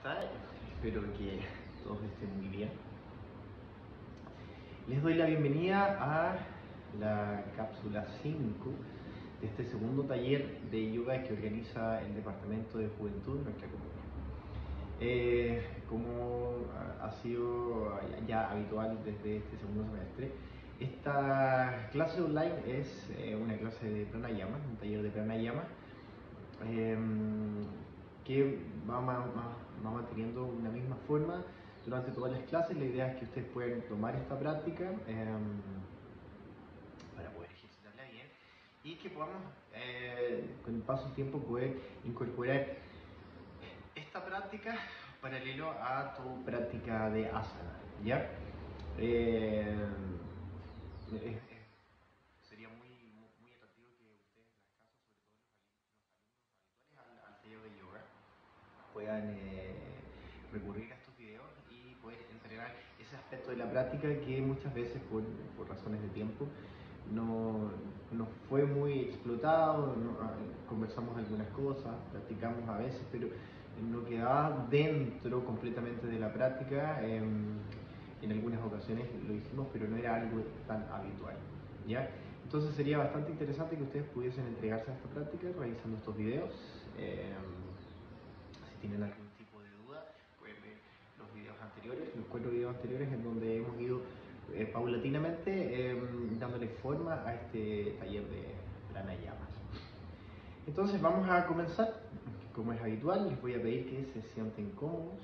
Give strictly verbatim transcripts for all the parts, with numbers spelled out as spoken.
está? Espero que todos estén muy bien. Les doy la bienvenida a la cápsula cinco de este segundo taller de yoga que organiza el Departamento de Juventud de nuestra comunidad. Eh, como ha sido ya habitual desde este segundo semestre, esta clase online es eh, una clase de pranayama, un taller de pranayama eh, que va, va, va manteniendo una misma forma durante todas las clases. La idea es que ustedes puedan tomar esta práctica eh, para poder ejercitarla bien y que podamos eh, con el paso del tiempo poder incorporar esta práctica paralelo a tu práctica de asana, ¿ya? Eh, es, es, sería muy, muy, muy atractivo que ustedes en las casas, sobre todo los, los alumnos habituales al, al taller de yoga, puedan eh, recurrir a estos videos y poder entrenar ese aspecto de la práctica que muchas veces por, por razones de tiempo no, no fue muy explotado. No, conversamos algunas cosas, practicamos a veces, pero no quedaba dentro completamente de la práctica. Eh, en algunas ocasiones lo hicimos, pero no era algo tan habitual, ¿ya? Entonces sería bastante interesante que ustedes pudiesen entregarse a esta práctica revisando estos videos. Eh, si tienen algún tipo de duda, pueden ver los videos anteriores, los cuatro videos anteriores en donde hemos ido eh, paulatinamente eh, dándole forma a este taller de pranayamas. Entonces vamos a comenzar. Como es habitual, les voy a pedir que se sienten cómodos,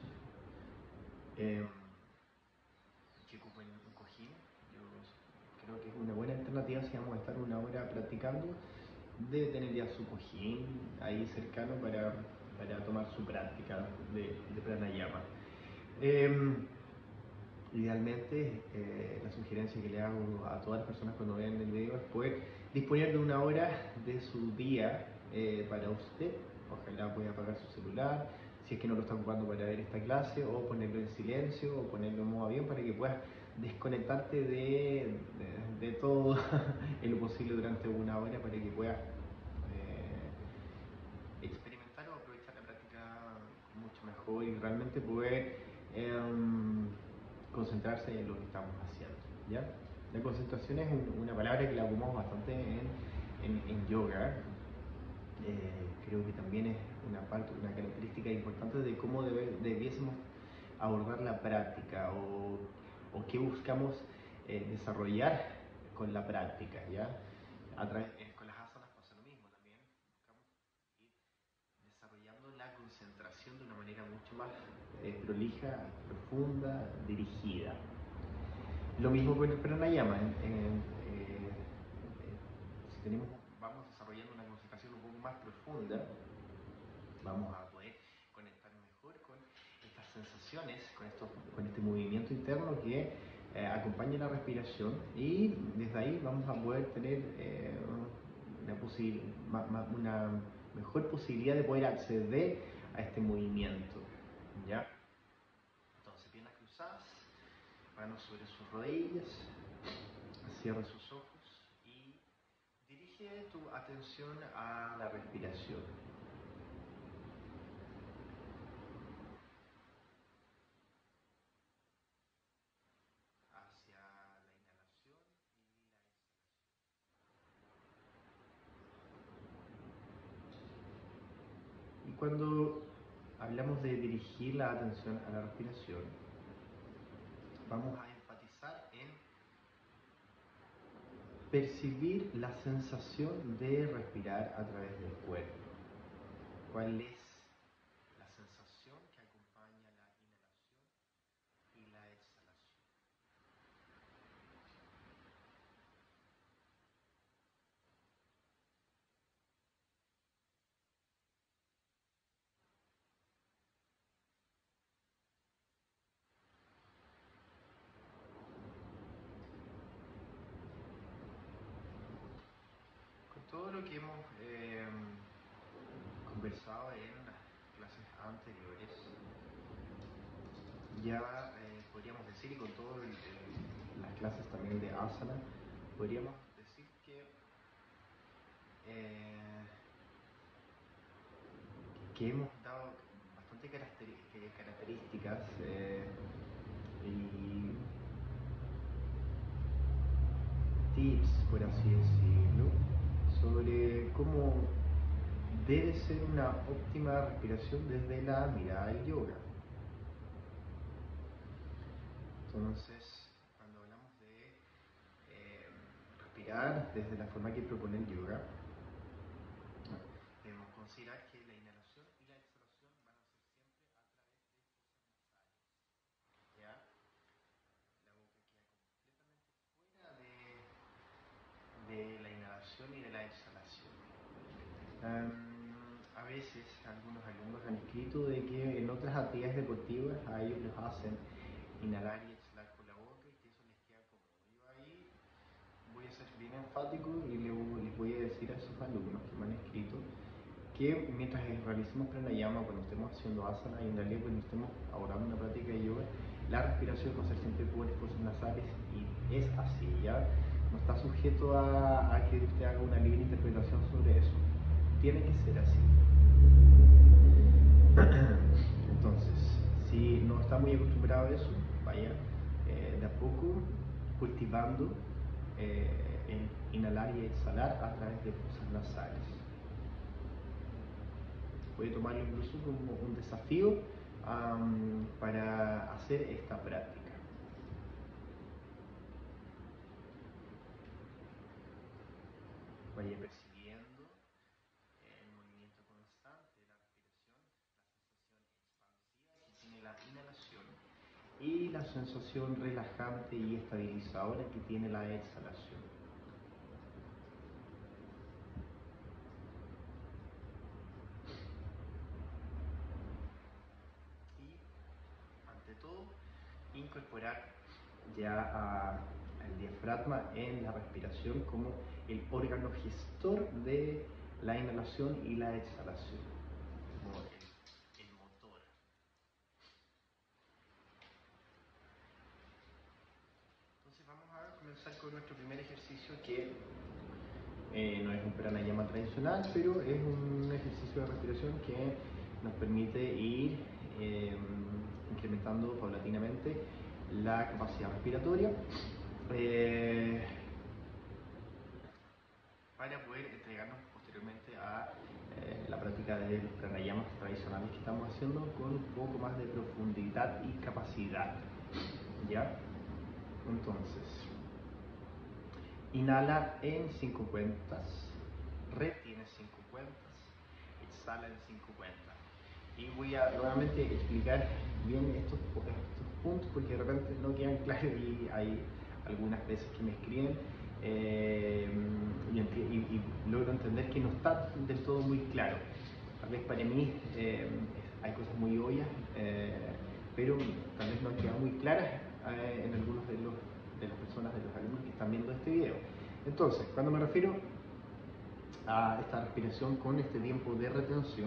eh, que ocupen un cojín. Yo creo que es una buena alternativa si vamos a estar una hora practicando. Debe tener ya su cojín ahí cercano para, para tomar su práctica de, de pranayama. Eh, idealmente, eh, la sugerencia que le hago a todas las personas cuando vean el video es poder disponer de una hora de su día eh, para usted. Ojalá pueda apagar su celular, si es que no lo está ocupando para ver esta clase, o ponerlo en silencio, o ponerlo en modo avión para que puedas desconectarte de, de, de todo en lo posible durante una hora para que puedas eh, experimentar o aprovechar la práctica mucho mejor y realmente poder eh, concentrarse en lo que estamos haciendo, ¿ya? La concentración es un, una palabra que la ocupamos bastante en, en, en yoga. Eh, creo que también es una parte, una característica importante de cómo debe, debiésemos abordar la práctica o, o qué buscamos eh, desarrollar con la práctica, ¿ya? A través, eh, con las asanas pasa lo mismo también. Buscamos ir desarrollando la concentración de una manera mucho más eh, prolija, profunda, dirigida. Lo mismo con el pranayama. En, en, eh, eh, si tenemos, vamos desarrollando una concentración un poco más profunda, vamos a poder conectar mejor con estas sensaciones, con, esto, con este movimiento interno que eh, acompaña la respiración, y desde ahí vamos a poder tener eh, una, posi ma, ma, una mejor posibilidad de poder acceder a este movimiento, ¿ya? Entonces, piernas cruzadas, manos sobre sus rodillas, cierra sus ojos y dirige tu atención a la respiración. Hacia la inhalación y la exhalación. Y cuando hablamos de dirigir la atención a la respiración, vamos a enfatizar en percibir la sensación de respirar a través del cuerpo. ¿Cuál es la sensación que acompaña la inhalación y la exhalación? Con todo lo que hemos eh, conversado en las clases anteriores, ya eh, podríamos decir, y con todas las clases también de asana, podríamos decir que, eh, que hemos dado bastante bastante características eh, y tips, por así decirlo, sobre cómo debe ser una óptima respiración desde la mirada del yoga. Entonces, cuando hablamos de eh, respirar desde la forma que propone el yoga, debemos considerar que la inhalación y la exhalación van a ser siempre a través de fosas nasales. ¿Ya? La boca queda completamente fuera de, de la inhalación y de la exhalación. Um, a veces algunos alumnos han escrito de que en otras actividades deportivas a ellos los hacen inhalar y exhalar por la boca y que eso les queda cómodo. Yo ahí voy a ser bien enfático y les voy a decir a esos alumnos que me han escrito que mientras realicemos pranayama, cuando estemos haciendo asana y en realidad cuando estemos abordando una práctica de yoga, la respiración va a ser siempre por fosas nasales y es así, ¿ya? No está sujeto a, a que usted haga una libre interpretación sobre eso. Tiene que ser así. Entonces, si no está muy acostumbrado a eso, vaya eh, de a poco cultivando eh, el inhalar y exhalar a través de fosas nasales. Puede tomarlo incluso como un desafío um, para hacer esta práctica. Vaya percibiendo el movimiento constante de la respiración, la sensación expansiva que tiene la inhalación y la sensación relajante y estabilizadora que tiene la exhalación. Todo, incorporar ya a, al diafragma en la respiración como el órgano gestor de la inhalación y la exhalación, como el, el motor. Entonces vamos a comenzar con nuestro primer ejercicio que eh, no es un pranayama tradicional, pero es un ejercicio de respiración que nos permite ir eh, incrementando paulatinamente la capacidad respiratoria eh, para poder entregarnos posteriormente a eh, la práctica de los pranayamas tradicionales que estamos haciendo con un poco más de profundidad y capacidad. ¿Ya? Entonces, inhala en cinco cuentas, retiene cinco cuentas, exhala en cinco cuentas. Y voy a nuevamente explicar bien estos, estos puntos porque de repente no quedan claros y hay algunas veces que me escriben eh, y, y, y logro entender que no está del todo muy claro. Tal vez para mí eh, hay cosas muy obvias, eh, pero tal vez no han quedado muy claras eh, en algunos de, los, de las personas, de los alumnos que están viendo este video. Entonces, cuando me refiero a esta respiración con este tiempo de retención,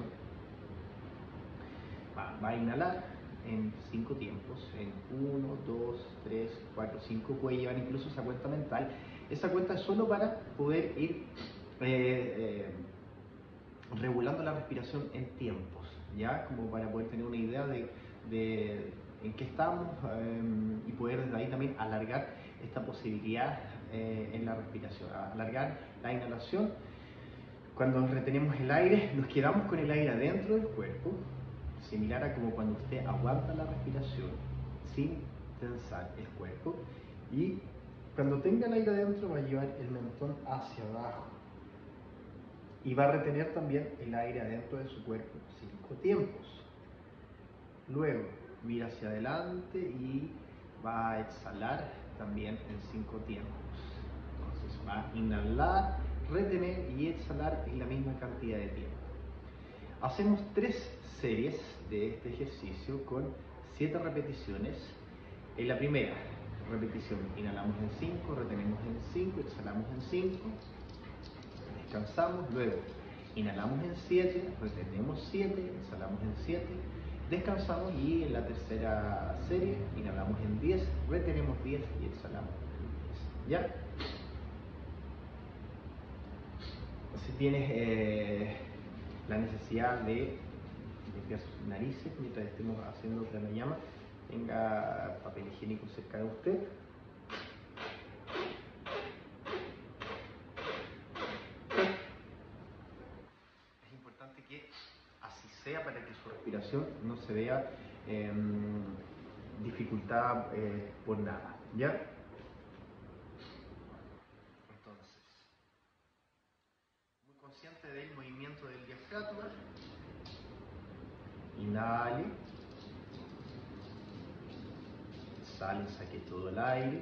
Va, va a inhalar en cinco tiempos, en uno, dos, tres, cuatro, cinco, puede llevar incluso esa cuenta mental. Esa cuenta es solo para poder ir eh, eh, regulando la respiración en tiempos, ¿ya? Como para poder tener una idea de, de en qué estamos eh, y poder desde ahí también alargar esta posibilidad eh, en la respiración, alargar la inhalación. Cuando retenemos el aire, nos quedamos con el aire adentro del cuerpo, similar a como cuando usted aguanta la respiración sin tensar el cuerpo, y cuando tenga el aire adentro va a llevar el mentón hacia abajo y va a retener también el aire adentro de su cuerpo cinco tiempos. Luego mira hacia adelante y va a exhalar también en cinco tiempos. Entonces va a inhalar, retener y exhalar en la misma cantidad de tiempo. Hacemos tres series de este ejercicio con siete repeticiones. En la primera repetición inhalamos en cinco, retenemos en cinco, exhalamos en cinco, descansamos, luego inhalamos en siete, retenemos siete, exhalamos en siete, descansamos y en la tercera serie inhalamos en diez, retenemos diez y exhalamos en diez. ¿Ya? Si tienes eh, la necesidad de limpiar sus narices mientras estemos haciendo pranayama. Tenga papel higiénico cerca de usted. Es importante que así sea para que su respiración no se vea eh, dificultada eh, por nada, ¿ya? Entonces, muy consciente del movimiento del diafragma, inhale, exhale, saque todo el aire.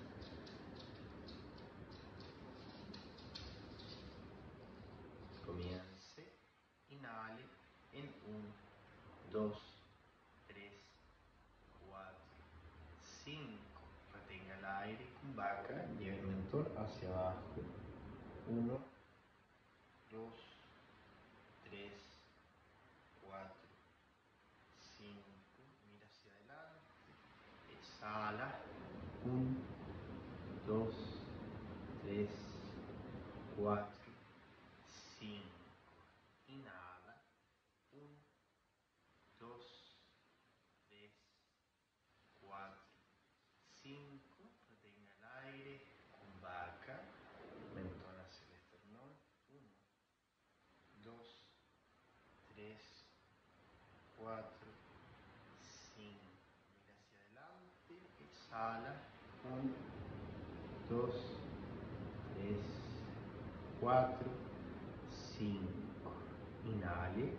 Comience, inhale en uno, dos, tres, cuatro, cinco. Retenga el aire con vaca, lleve el mentón hacia abajo. uno, dos, tres, cuatro, cinco. Mira hacia adelante. Exhala. uno, dos, tres, cuatro, cinco. Inhala. uno, dos, tres, cuatro, cinco. Retenga el aire con vaca. Mentón hacia el esternón. uno, dos, tres, cuatro, cinco. Mira hacia adelante. Exhala. uno, dos, tres, cuatro, cinco. Inhale.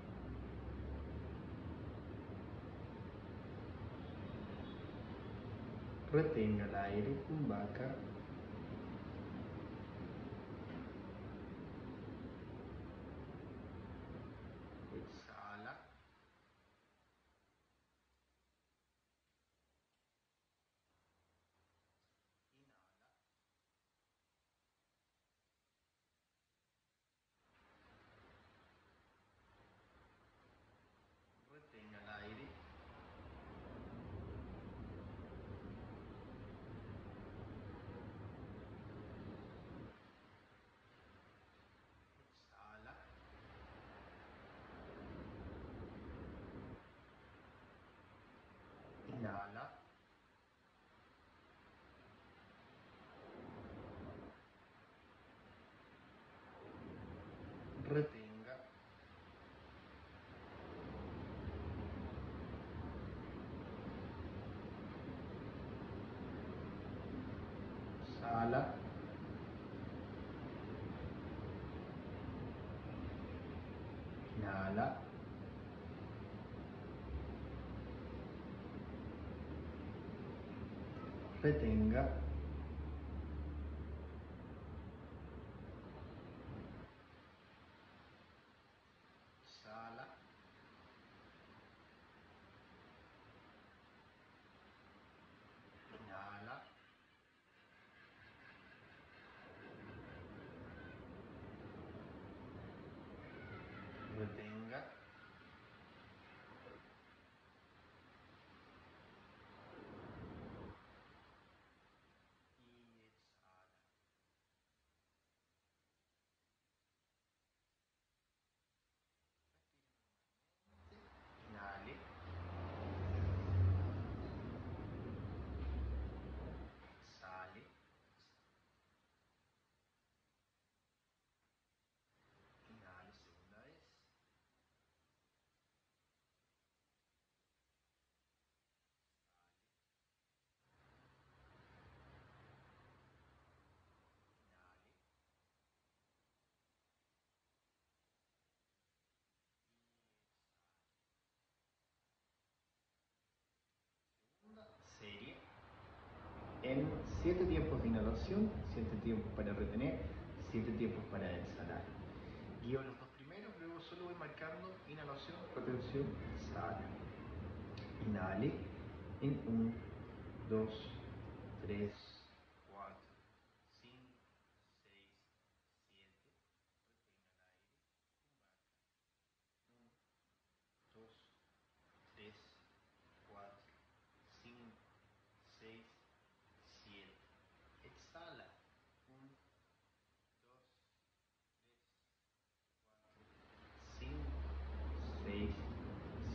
Retenga el aire con vaca. Exhala. Retenga el aire. Exhala. Inhala. Retenga. Exhala. Inhala. Retenga. Exhala. Inhala. Retenga. Y exhala. Inhale. Exhale. Inhale segunda vez. Segunda serie. En siete tiempos de inhalación, siete tiempos para retener, siete tiempos para exhalar. Guío los dos primeros, luego solo voy marcando inhalación, retención, exhala. Inhale en uno, dos, tres, cuatro, cinco, seis, siete. Retenga el aire. uno, dos, tres, cuatro, cinco, seis, siete. Exhala. uno, dos, tres, cuatro, cinco, seis,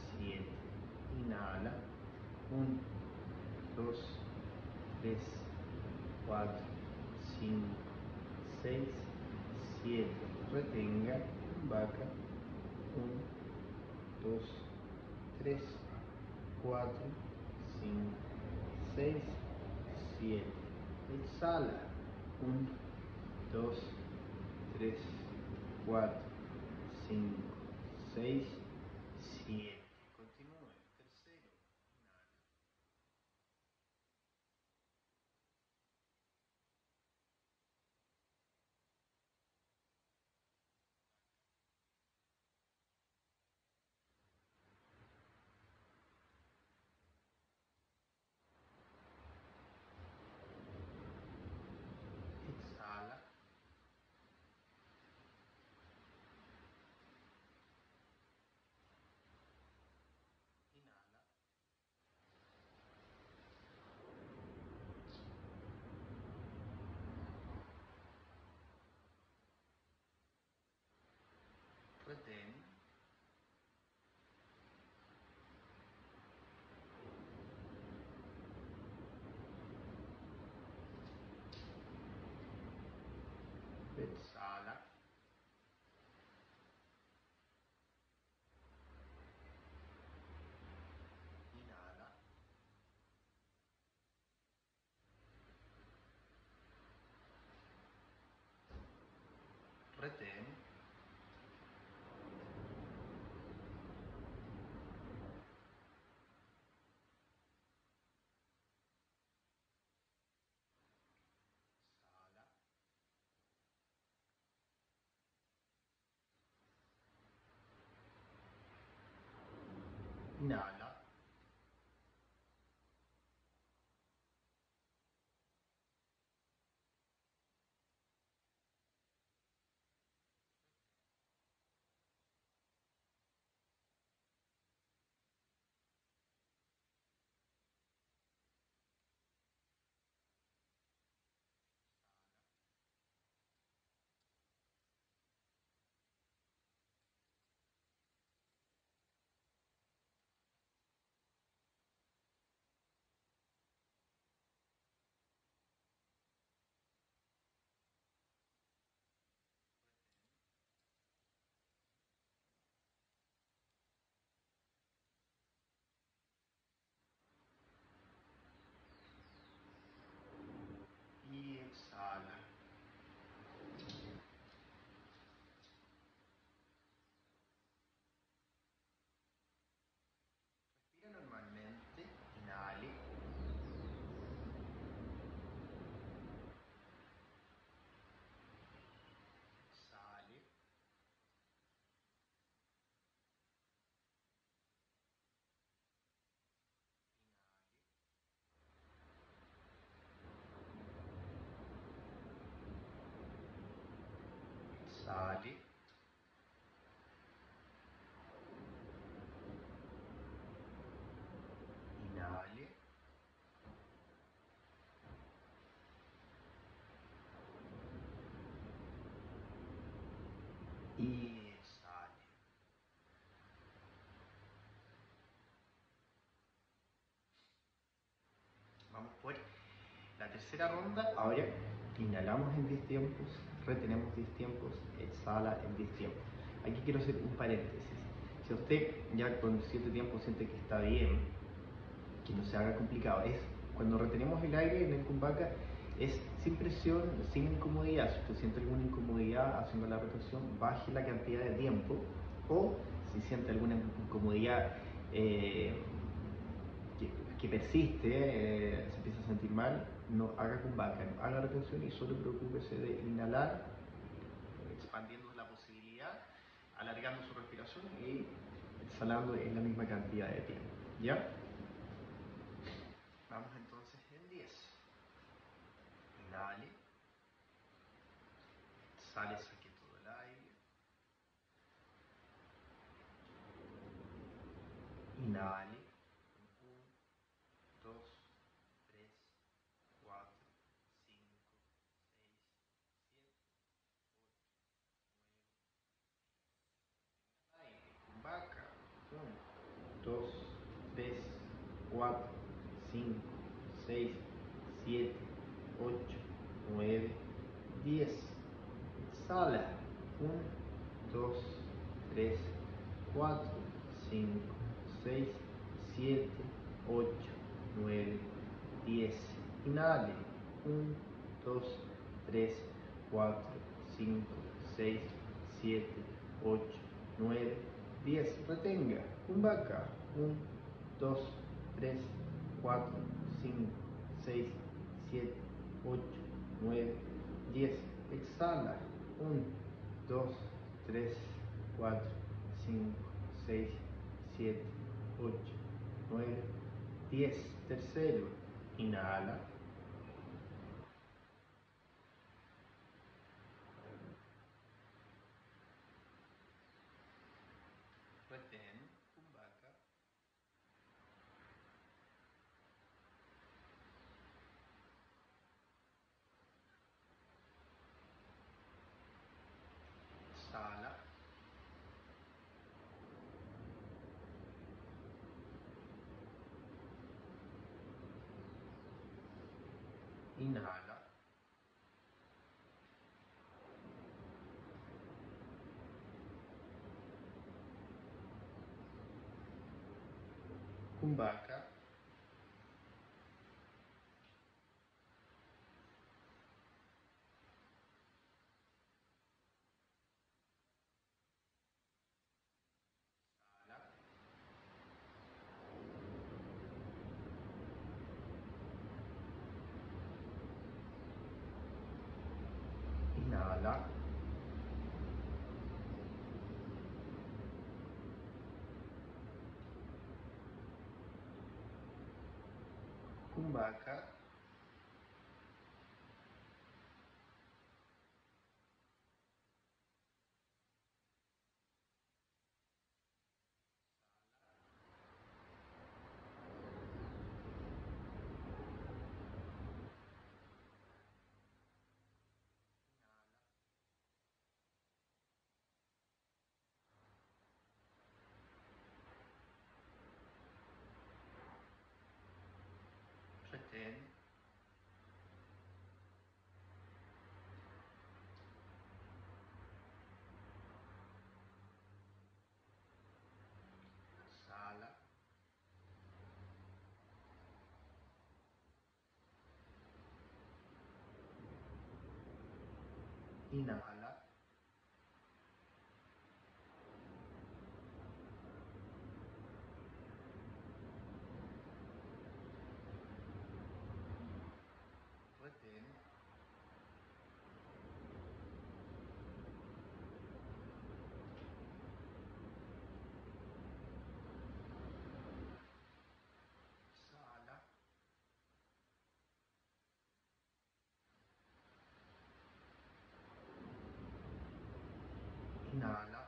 vaca. uno, dos, tres, cuatro, cinco, seis, siete. Exhala. uno, dos, tres, cuatro, cinco, seis, siete. Continúe. Tercero. Inhala. Exhala. Inhala. Retén. Exhala. Inhala. Retén. Exhala. Inhala. Y exhala. Respira normalmente. Inhale. Exhale. Exhale. Inhale. Y exhale. Vamos por la tercera ronda. Ahora inhalamos en diez tiempos, retenemos diez tiempos, exhala en diez tiempos. Aquí quiero hacer un paréntesis. Si usted ya con siete tiempos siente que está bien, que no se haga complicado, es cuando retenemos el aire en el Kumbhaka, es sin presión, sin incomodidad. Si usted siente alguna incomodidad haciendo la retención, baje la cantidad de tiempo, o si siente alguna incomodidad eh, que, que persiste, eh, se empieza a sentir mal, no haga Kumbhaka, no haga retención y solo preocúpese de inhalar, expandiendo la posibilidad, alargando su respiración y exhalando en la misma cantidad de tiempo. ¿Ya? Vamos entonces en diez. Inhale. Exhale, saque todo el aire. Inhale. uno, dos, tres, cuatro, cinco, seis, siete, ocho, nueve. Aire. Kumbhaka. uno, dos, tres, cuatro, cinco, seis, siete, ocho, nueve, diez. Exhala. uno, dos, tres, cuatro, cinco, seis, siete, ocho, nueve, diez. Inhale. uno, dos, tres, cuatro, cinco, seis, siete, ocho, nueve, diez. Retenga. Kumbhaka. uno, dos, tres, cuatro, cinco, seis, siete, ocho, nueve, diez. Exhala. uno, dos, tres, cuatro, cinco, seis, siete, ocho, nueve, diez. Tercero. Inhala. Retén. Kumbhaka. Exhala. Inhala. Kumbhaka. Inhala. Kumbhaka. Retén. Exhala. Inhala. Retén. Exhala. Inhala.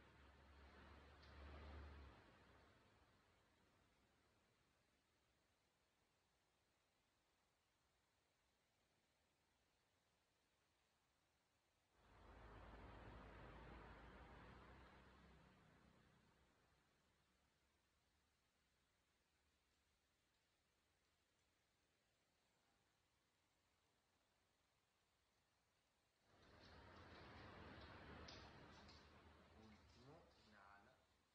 Último. Inhala.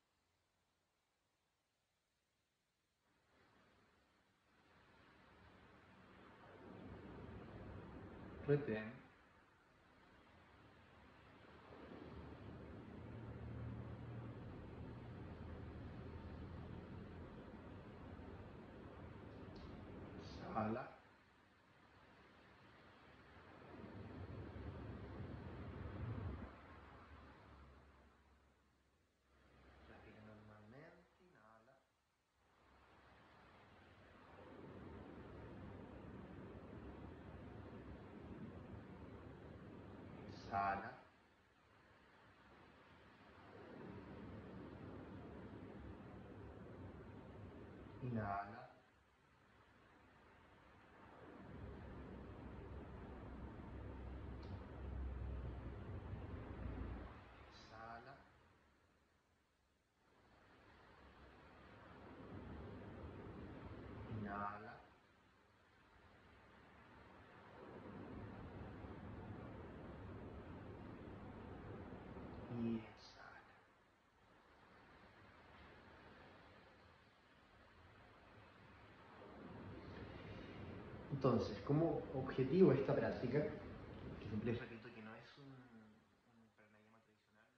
Retén. Exhala. Respira normalmente. Inhala. Exhala. Inhala. Exhala. Inhala. Y exhala. Entonces, como objetivo esta práctica, que siempre les repito que no es un, un pranayama tradicional,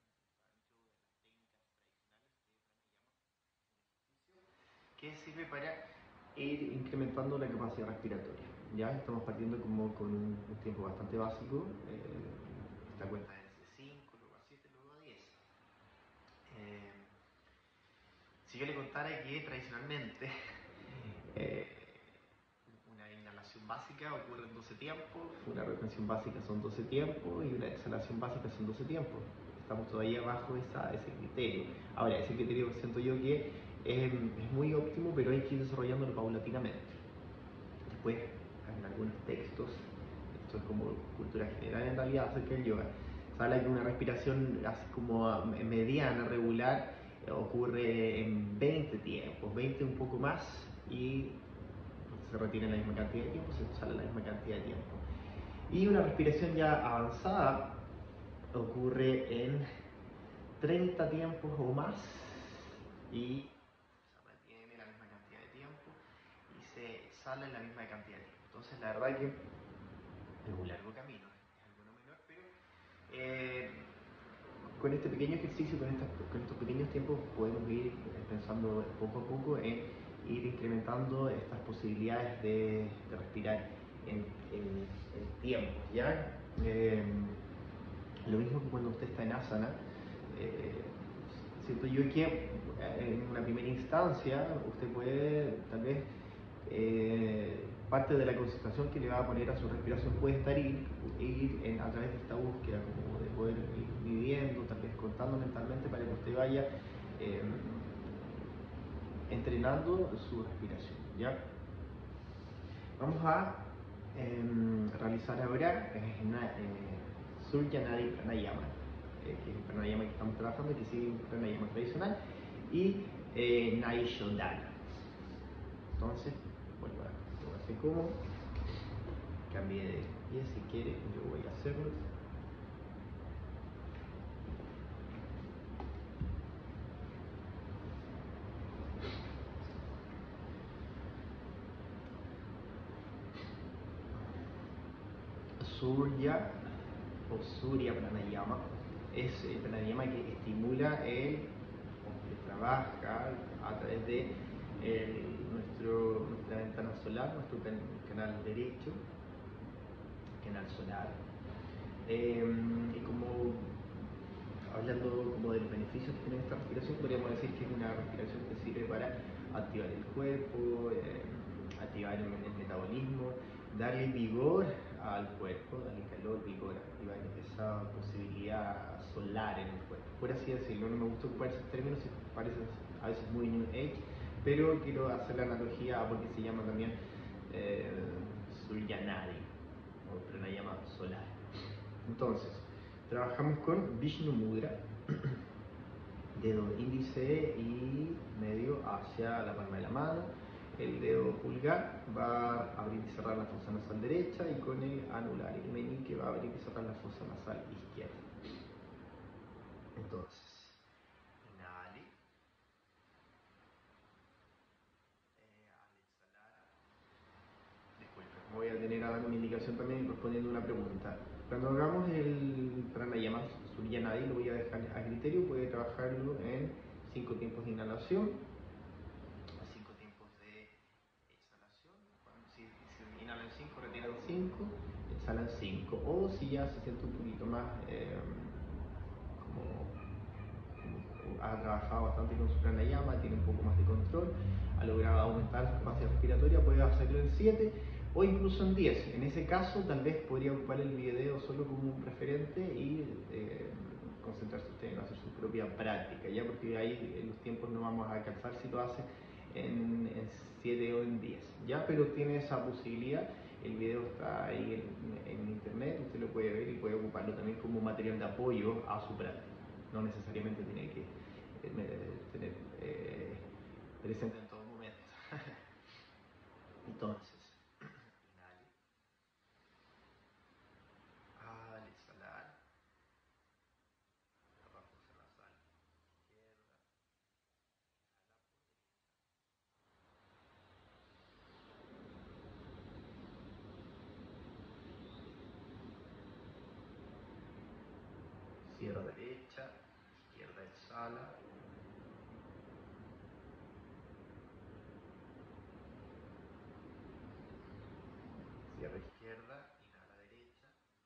que sirve para ir incrementando la capacidad respiratoria. Ya estamos partiendo como con un, un tiempo bastante básico, eh, esta cuenta es de cinco, luego a siete, luego a diez. Eh, si yo le contara que tradicionalmente eh, una inhalación básica ocurre en doce tiempos, una retención básica son doce tiempos y una exhalación básica son doce tiempos. Estamos todavía bajo esa, ese criterio. Ahora, ese criterio siento yo que es, es muy óptimo, pero hay que ir desarrollándolo paulatinamente. Después, en algunos textos, esto es como cultura general en realidad acerca del yoga, se habla que una respiración así como mediana, regular, ocurre en veinte tiempos, veinte un poco más, y se retiene la misma cantidad de tiempo, se sale la misma cantidad de tiempo. Y una respiración ya avanzada ocurre en treinta tiempos o más y se retiene la misma cantidad de tiempo y se sale la misma cantidad de tiempo. Entonces la verdad que es un largo camino, es algo no menor, pero eh, con este pequeño ejercicio, con, estas, con estos pequeños tiempos podemos ir pensando poco a poco en ir incrementando estas posibilidades de, de respirar en, en, en tiempo, ¿ya? Eh, lo mismo que cuando usted está en asana, eh, siento yo que en una primera instancia usted puede tal vez eh, parte de la concentración que le va a poner a su respiración puede estar ir, ir en, a través de esta búsqueda como de poder ir midiendo, tal vez contando mentalmente para que usted vaya eh, entrenando su respiración, ¿ya? Vamos a eh, realizar ahora eh, eh, Surya Nadi Pranayama, eh, que es el pranayama que estamos trabajando, que sigue un pranayama tradicional, y eh, Nadi Shodhana. Entonces, vuelvo a, lo hacer como, cambie de pie si quiere, yo voy a hacerlo. Surya o Surya Pranayama es el pranayama que estimula el, o que trabaja a través de el, nuestro, nuestra ventana solar, nuestro can, canal derecho, canal solar. Eh, y como hablando como de los beneficios que tiene esta respiración, podríamos decir que es una respiración que sirve para activar el cuerpo, eh, activar el, el metabolismo, darle vigor al cuerpo, darle calor, vigor, activar esa posibilidad solar en el cuerpo. Por así decirlo, no me gusta ocupar esos términos, parece a veces muy New Age, pero quiero hacer la analogía a porque se llama también eh, Suryanadi, o pranayama solar. Entonces, trabajamos con Vishnu Mudra, dedo índice y medio hacia la palma de la mano. El dedo pulgar va a abrir y cerrar la fosa nasal derecha y con el anular y el meñique va a abrir y cerrar la fosa nasal izquierda. Entonces, inhale. Eh, al exhalar, disculpe, voy a tener a dar una indicación también respondiendo una pregunta. Cuando hagamos el pranayama Surya Nadi, lo voy a dejar a criterio, puede trabajarlo en cinco tiempos de inhalación, cinco tiempos de exhalación. Cuando, si, si inhalan cinco, retiran cinco, exhalan cinco. O si ya se siente un poquito más eh, como, como ha trabajado bastante con su pranayama, tiene un poco más de control, ha logrado aumentar su capacidad respiratoria, puede hacerlo en siete o incluso en diez. En ese caso, tal vez podría ocupar el video solo como un referente y eh, concentrarse usted en hacer su propia práctica, ya porque ahí en los tiempos no vamos a alcanzar si lo hace en, en siete o en diez, ya, pero tiene esa posibilidad. El video está ahí en, en internet, usted lo puede ver y puede ocuparlo también como material de apoyo a su práctica. No necesariamente tiene que eh, tener eh, presente en todo momento. Entonces, inhale, al exhalar, la fosa nasal izquierda, exhala. Cierra izquierda, inhala derecha.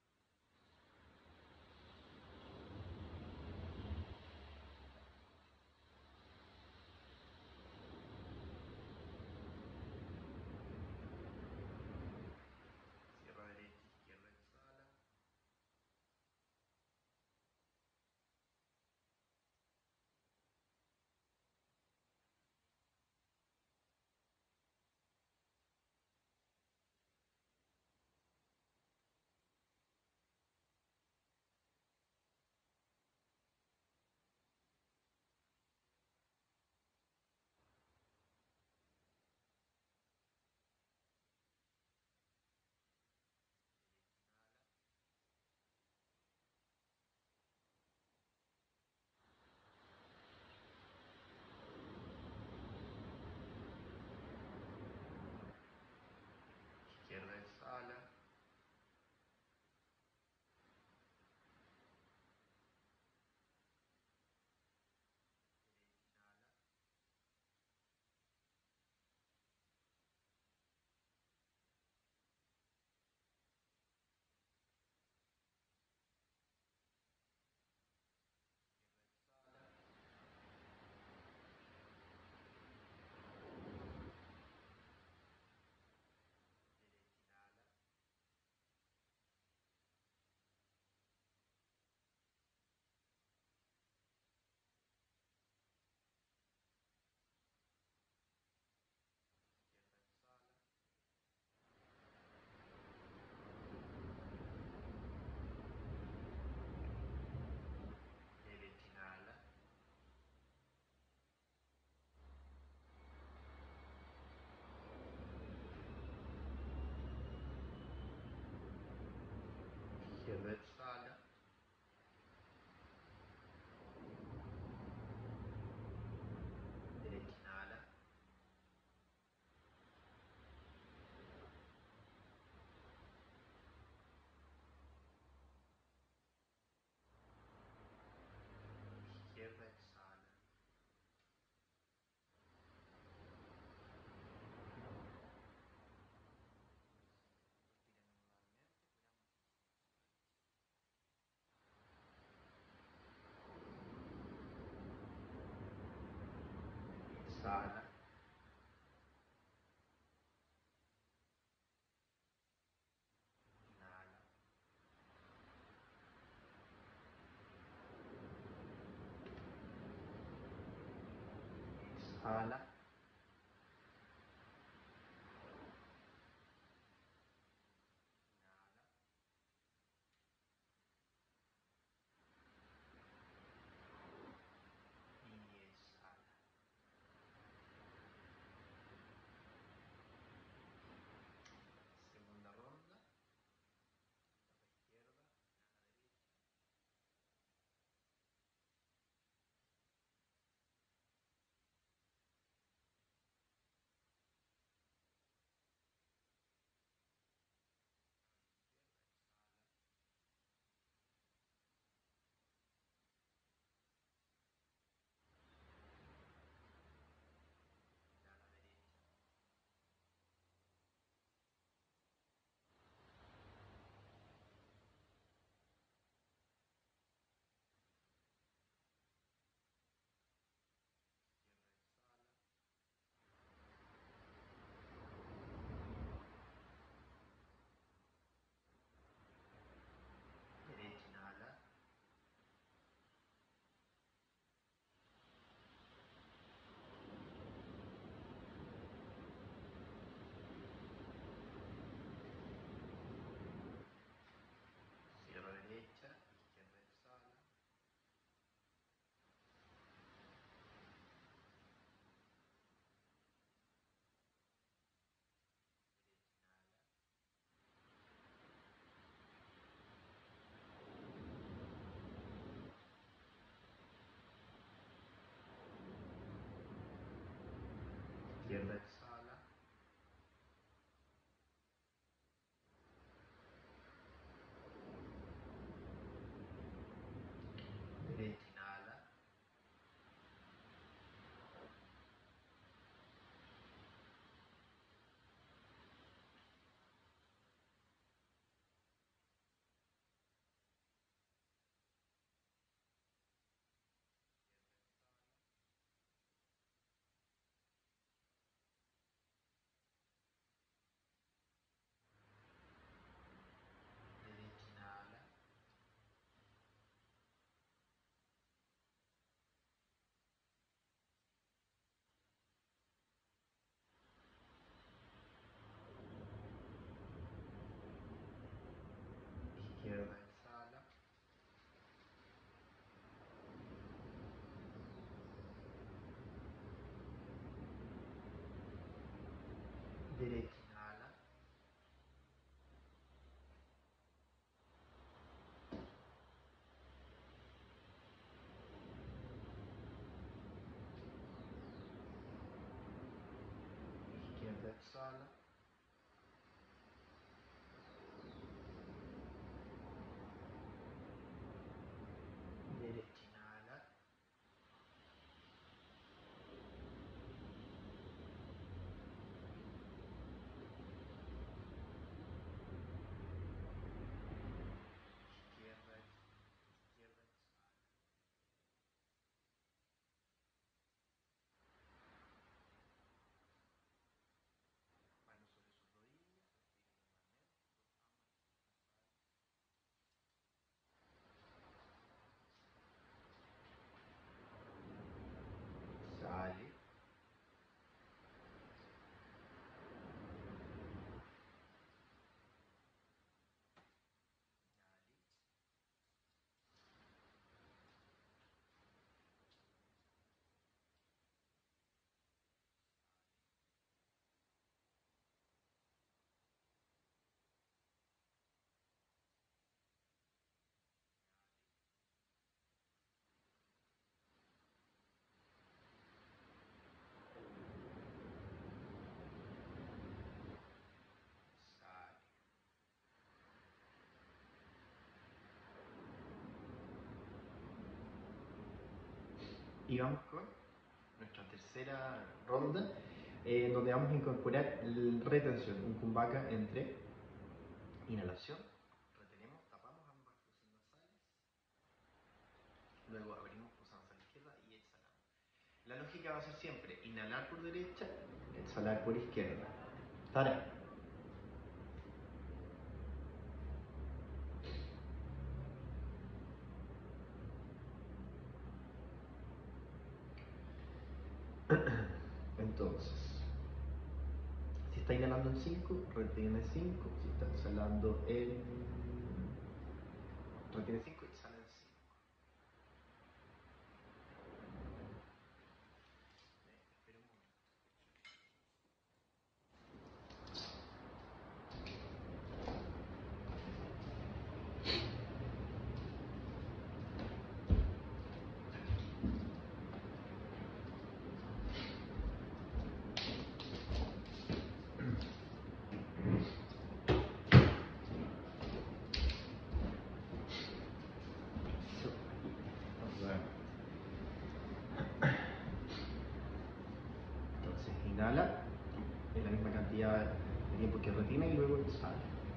Cierra derecha, izquierda, exhala. Izquierda, exhala. Derecha, inhala. Izquierda, exhala. Derecha, inhala. Izquierda, exhala. Respiremos nuevamente, curamos. Exhala. Inhala. Exhala. Inhala. Y exhala. Segunda ronda. Tapa izquierda, inhala derecha. Izquierda, exhala. Inhala derecha. Izquierda, exhala. Derecha, inhala. Cierra derecha, izquierda, exhala. Derecha, inhala. Izquierda, exhala. Derecha, inhala. derecha inhala, izquierda exhala, derecha inhala, izquierda, izquierda exhala, manos sobre sus rodillas, sale, sale. Y vamos con nuestra tercera ronda, eh, donde vamos a incorporar retención, un kumbhaka entre inhalación, retenemos, tapamos ambas fosas nasales, luego abrimos fosa nasal izquierda y exhalamos. La lógica va a ser siempre inhalar por derecha, exhalar por izquierda. Tara. Entonces, si está inhalando en cinco, retiene cinco. Si está exhalando en... retiene cinco y exhala en cinco. Espera un momento. Entonces, inhala en la misma cantidad de tiempo que retiene y luego exhala.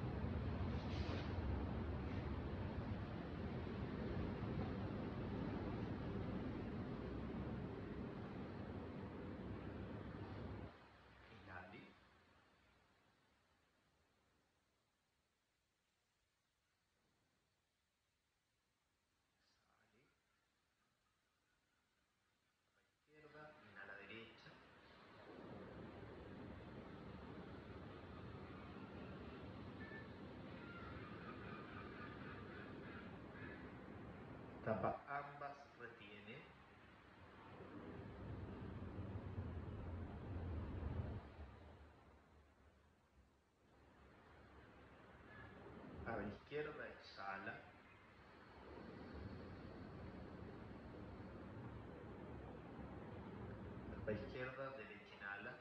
Inhale. Exhale. Izquierda, inhala derecha. Tapa ambas, retiene. Abre izquierda, exhala. Tapa izquierda, derecha, inhala.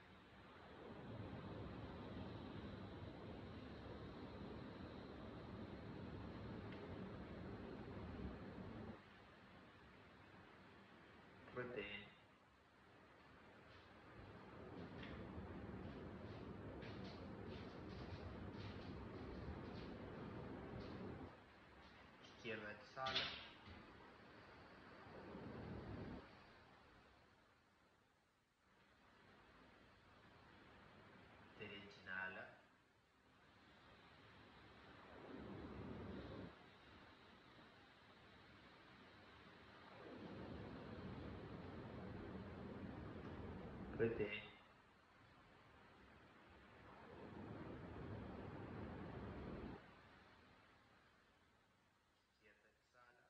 Retén. Izquierda, exhala. Derecha, inhala. Retén. Izquierda, exhala.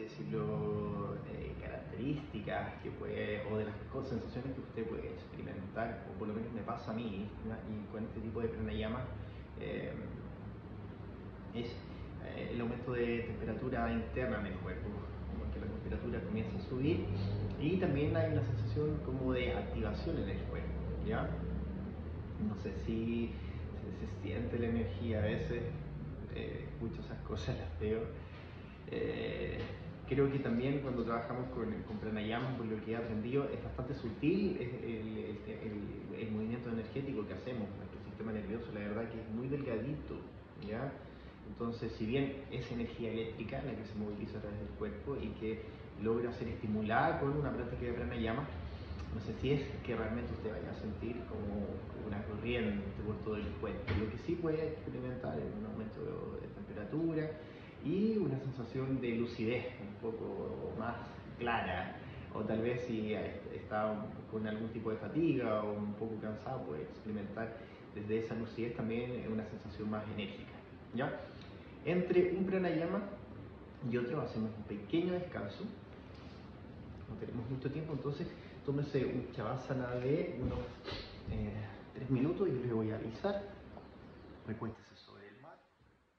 decirlo, eh, características que puede, o de las cosas, sensaciones que usted puede experimentar, o por lo menos me pasa a mí, ¿no? Y con este tipo de pranayama, eh, es eh, el aumento de temperatura interna en el cuerpo, como que la temperatura comienza a subir, y también hay una sensación como de activación en el cuerpo, ¿ya? No sé si se, se siente la energía a veces, eh, escucho esas cosas, las veo. Eh, creo que también cuando trabajamos con, con pranayama, por lo que he aprendido, es bastante sutil el, el, el, el movimiento energético que hacemos. Nuestro sistema nervioso, la verdad que es muy delgadito, ¿ya? Entonces, si bien es energía eléctrica la que se moviliza a través del cuerpo y que logra ser estimulada con una práctica de pranayama, no sé si es que realmente usted vaya a sentir como una corriente por todo el cuerpo. Lo que sí puede experimentar es un aumento de temperatura y una sensación de lucidez un poco más clara, o tal vez si está con algún tipo de fatiga o un poco cansado, puede experimentar desde esa lucidez también una sensación más enérgica, ¿ya? Entre un pranayama y otro hacemos un pequeño descanso, no tenemos mucho tiempo, entonces tómese un shavasana de unos eh, tres minutos y yo le voy a avisar. Recuéstese sobre el mat.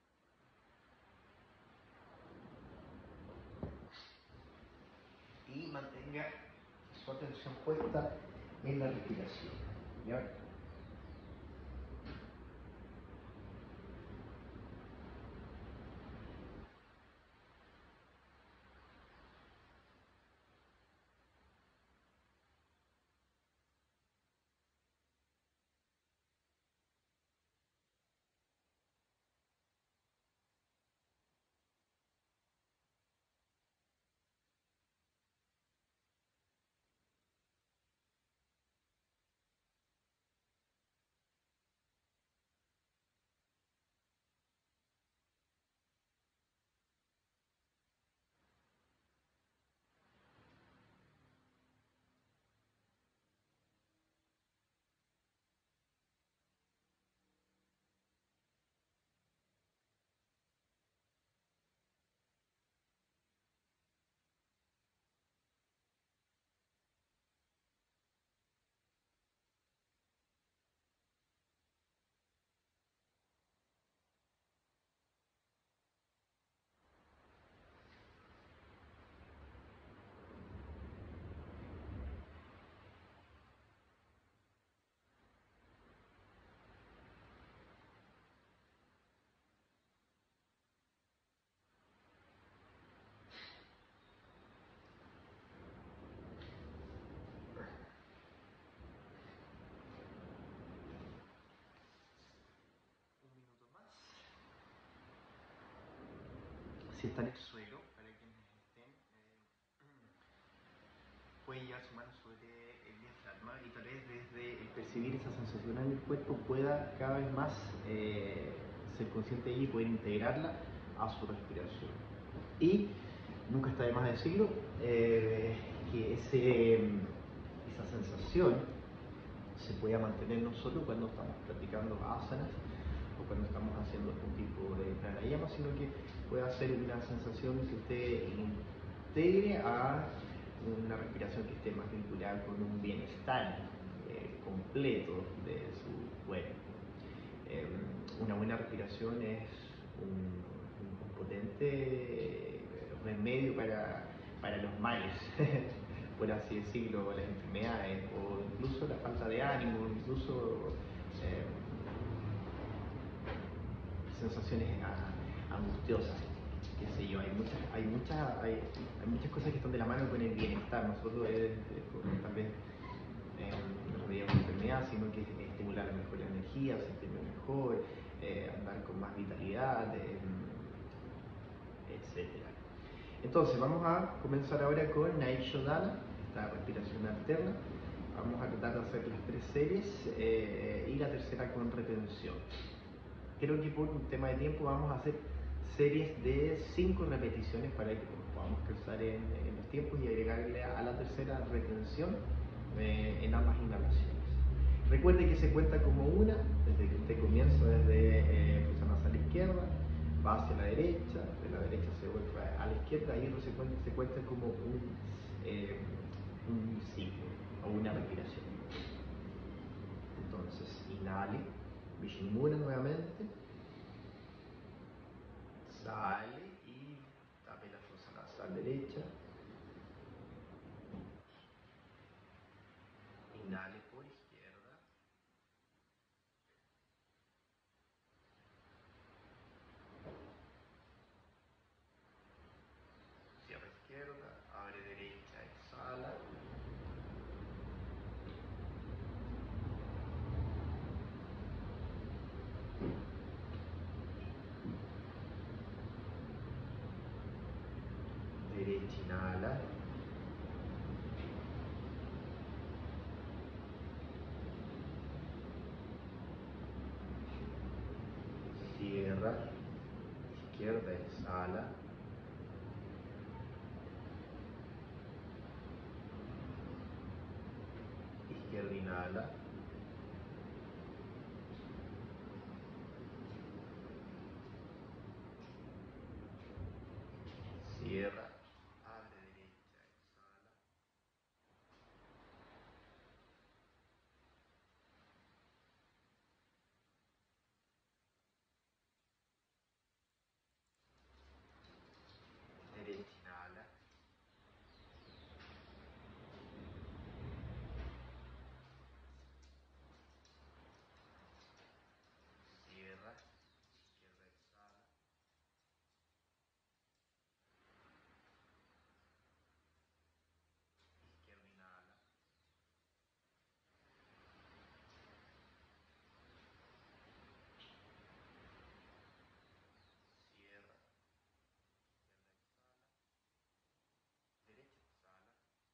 Y mantenga su atención puesta en la respiración, ¿ya? Un minuto más. Si está en el suelo, para quienes estén, eh, puede llevar su mano sobre el diafragma y tal vez desde el percibir esa sensación en el cuerpo pueda cada vez más eh, ser consciente de ella y poder integrarla a su respiración. Y nunca está de más decirlo, eh, que ese, esa sensación se pueda mantener no solo cuando estamos practicando asanas o cuando estamos haciendo algún tipo de pranayama, sino que pueda ser una sensación que usted integre a una respiración que esté más vinculada con un bienestar eh, completo de su cuerpo. Eh, una buena respiración es un, un potente remedio para, para los males, por así decirlo, las enfermedades, o incluso la falta de ánimo, incluso eh, sensaciones angustiosas, qué sé yo, hay muchas, hay muchas, hay, hay muchas cosas que están de la mano con el bienestar. Nosotros eh, eh, tal vez eh, no remediamos la enfermedad, sino que es estimular mejor la energía, sentirme mejor, eh, andar con más vitalidad, eh, etcétera. Entonces vamos a comenzar ahora con Naishodana, esta respiración alterna. Vamos a tratar de hacer las tres series eh, y la tercera con retención. Creo que por un tema de tiempo vamos a hacer series de cinco repeticiones para que podamos calzar en, en los tiempos y agregarle a la tercera retención eh, en ambas inhalaciones. Recuerde que se cuenta como una desde que usted comienza, desde eh, presa nasal izquierda va hacia la derecha, de la derecha se vuelve a la izquierda, ahí se cuenta, se cuenta como un, eh, un ciclo o una respiración. Entonces, inhale, Vishnumura nuevamente, sale y tape la fosa nasal derecha, inhale por izquierda, cierra izquierda, abre derecha, exhala. Derecha, inhala. Cierra. Izquierda, exhala. Izquierda, inhala. Cierra. Abre derecha, exhala. Derecha, inhala. Cierra. Izquierda, exhala. Izquierda, inhala. Cierra. Derecha, exhala.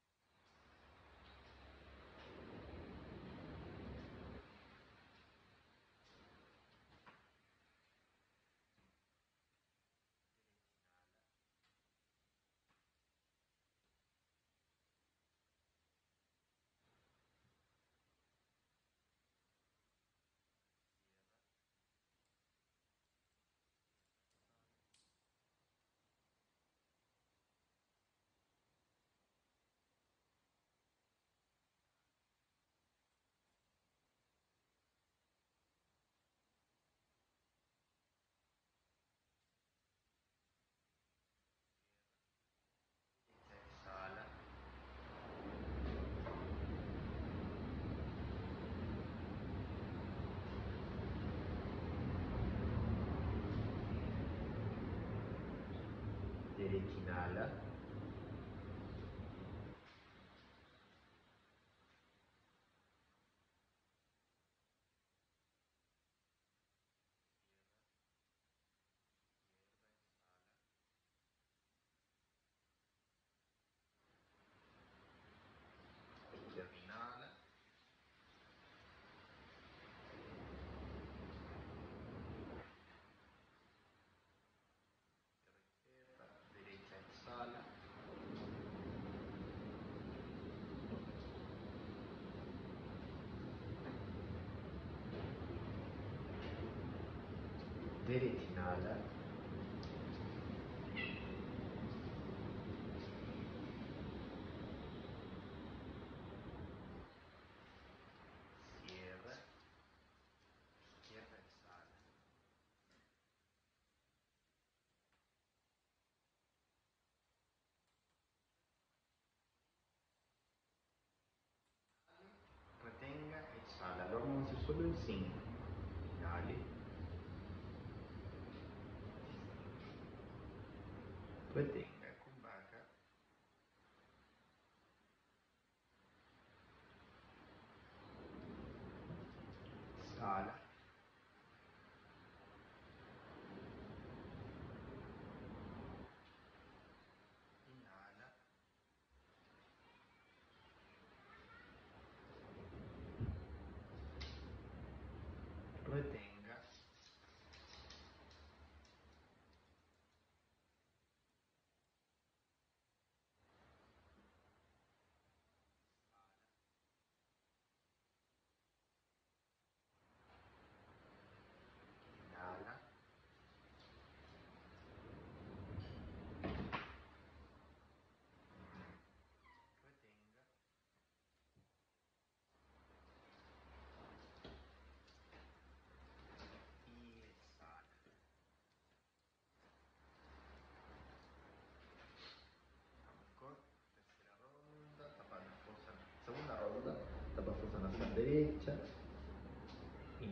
Exhala. Derecha, inhala. Izquierda, inhala. Izquierda, derecha, exhala. Derecha, inhala. Cierra. Izquierda, exhala. Retenga, exhala. Lo vamos a hacer solo en cinco. Inhale. Retenga, Kumbhaka. Exhala. Inhala. Retenga.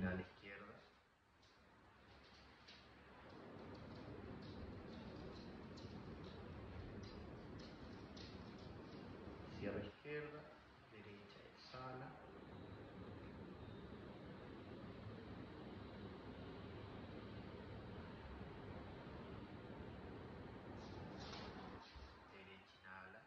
Inhala izquierda. Cierra izquierda, derecha, exhala. Derecha, inhala.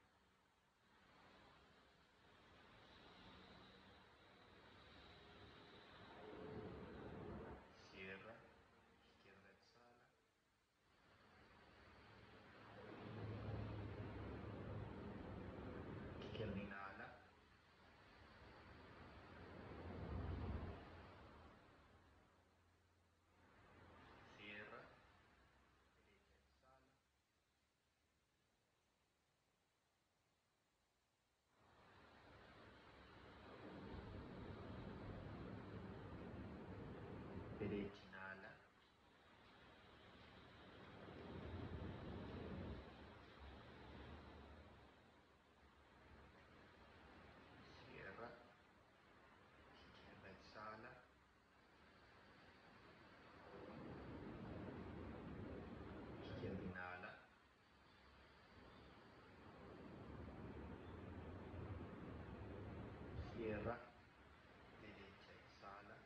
Cierra, izquierda, exhala. Izquierda, inhala. Cierra, derecha, exhala. Derecha, inhala. Cierra, izquierda, exhala. Izquierda, inhala. Cierra, derecha, exhala.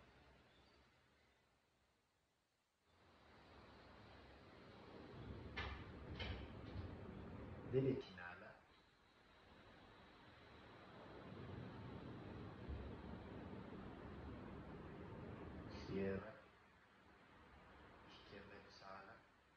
Derecha, inhala. Cierra, izquierda, exhala.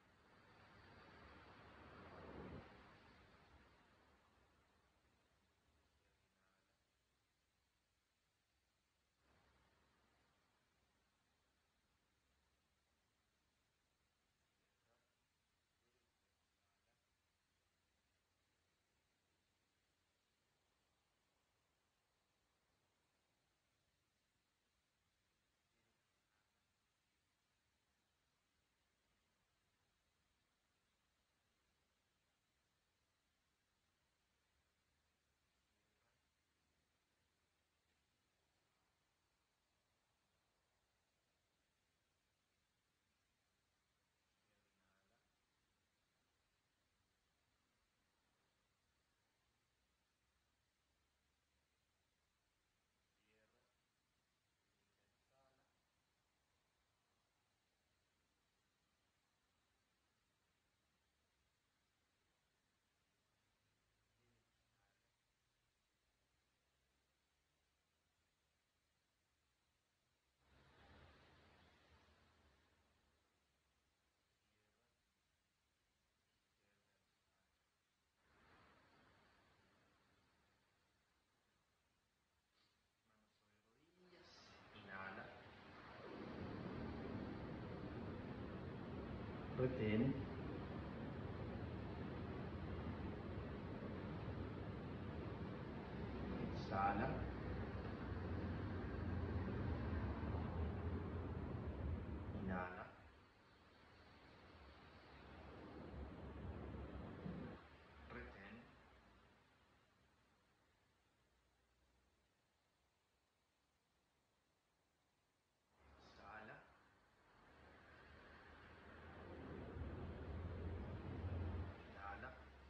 Inhala. Retén. Exhala. Inhala. Retén. Exhala. Inhala.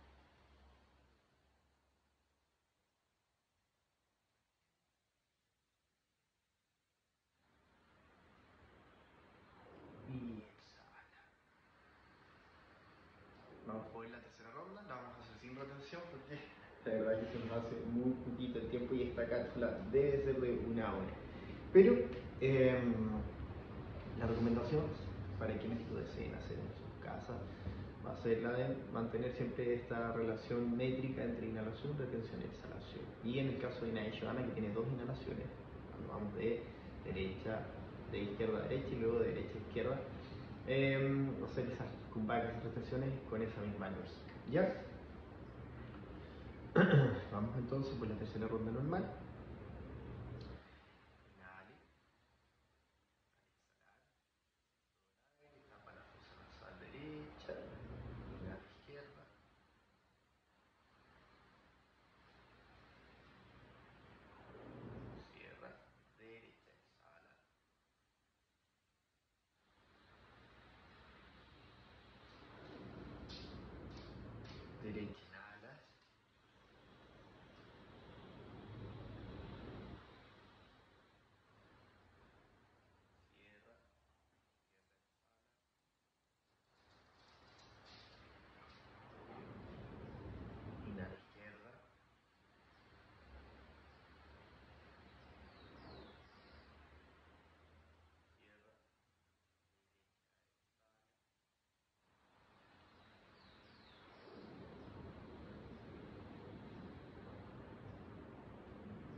Y exhala. Vamos por la tercera ronda, la vamos a hacer sin retención porque la verdad que se nos hace muy poquito el tiempo y esta cápsula debe ser de una hora. Pero eh, la recomendación para quienes lo deseen hacer en sus casas va a ser la de mantener siempre esta relación métrica entre inhalación, retención y exhalación. Y en el caso de Inayashana, que tiene dos inhalaciones, cuando vamos de derecha, de izquierda a derecha y luego de derecha a izquierda, eh, hacer esas cumbacas y retenciones con esa misma lógica. ¿Ya? Vamos entonces por la tercera ronda normal. Inhale. Al exhalar, tapa la fosa nasal derecha, inhala izquierda. Cierra, derecha, exhala.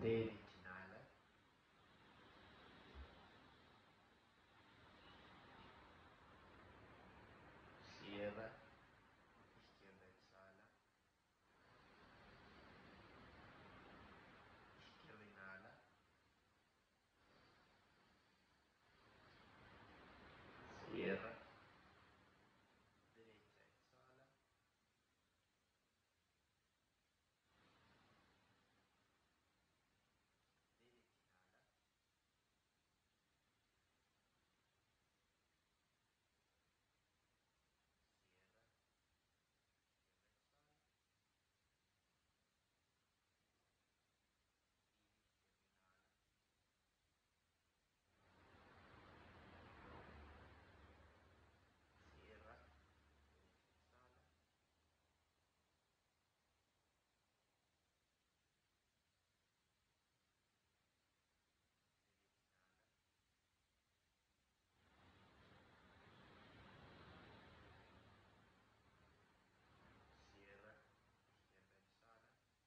Derecha inhala. Cierra. Izquierda exhala. Izquierda inhala. Cierra. Derecha exhala. Derecha inhala. Cierra. Izquierda exhala. Cierra. Derecha exhala. Cierra. Izquierda exhala.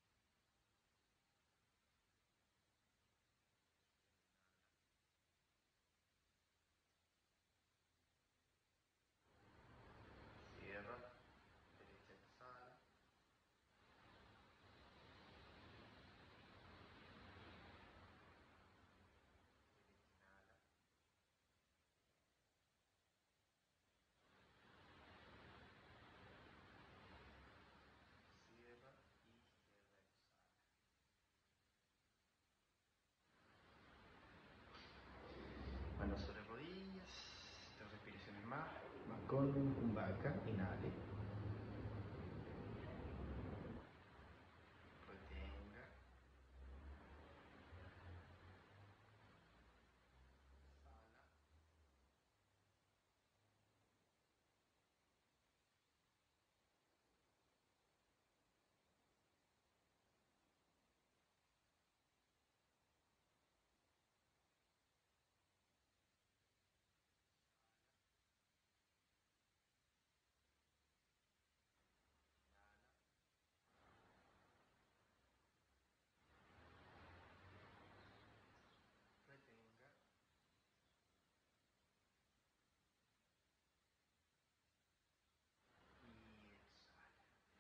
Cierra. Derecha exhala. Derecha inhala. Cierra. Izquierda exhala. Manos sobre rodillas. Tres respiraciones más. Más con Kumbhaka. Inhale. Retenga. Exhala. Inhala. Retenga. Y exhala.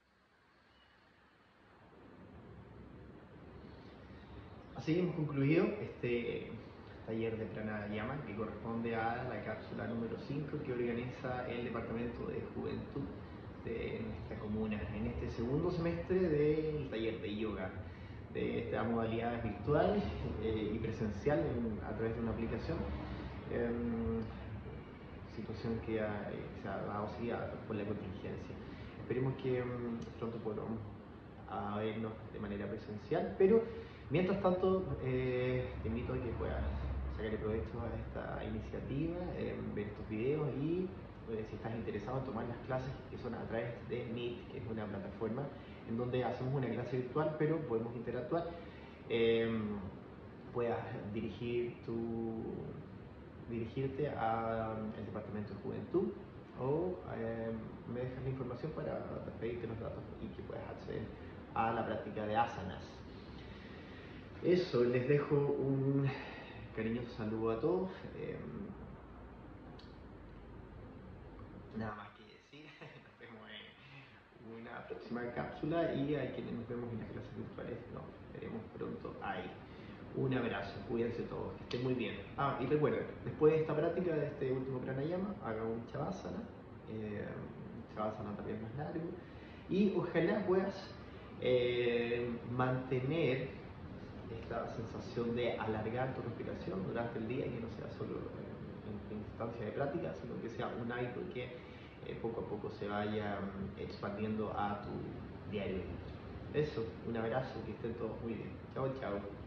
Así hemos concluido este taller de pranayama que corresponde a la cápsula número cinco que organiza el Departamento de Juventud de nuestra comuna en este segundo semestre del taller de yoga de esta modalidad virtual eh, y presencial en, a través de una aplicación. Eh, situación que ha, eh, se ha dado sí, a, por la contingencia. Esperemos que um, pronto podamos a vernos de manera presencial, pero mientras tanto eh, te invito a que puedas sacarle provecho a esta iniciativa, eh, ver estos videos y eh, si estás interesado en tomar las clases que son a través de Meet, que es una plataforma en donde hacemos una clase virtual pero podemos interactuar, eh, puedas dirigir tu dirigirte al Departamento de Juventud o eh, me dejas la información para pedirte los datos y que puedas acceder a la práctica de asanas. Eso, les dejo un cariñoso saludo a todos. Eh, nada más que decir, nos vemos en una próxima cápsula y a quienes nos vemos en las clases virtuales nos veremos pronto ahí. Un abrazo, cuídense todos, que estén muy bien. Ah, y recuerden, después de esta práctica, de este último pranayama, haga un Shavasana, eh, Shavasana también más largo, y ojalá puedas eh, mantener esta sensación de alargar tu respiración durante el día, que no sea solo en, en instancia de práctica, sino que sea un hábito que eh, poco a poco se vaya um, expandiendo a tu diario. Eso, un abrazo, que estén todos muy bien. Chao, chao.